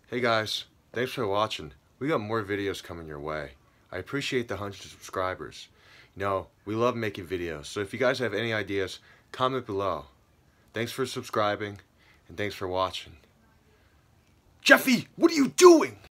Hey guys, thanks for watching. We got more videos coming your way. I appreciate the 100 subscribers. You know, we love making videos, so if you guys have any ideas, comment below. Thanks for subscribing, and thanks for watching. Jeffy, what are you doing?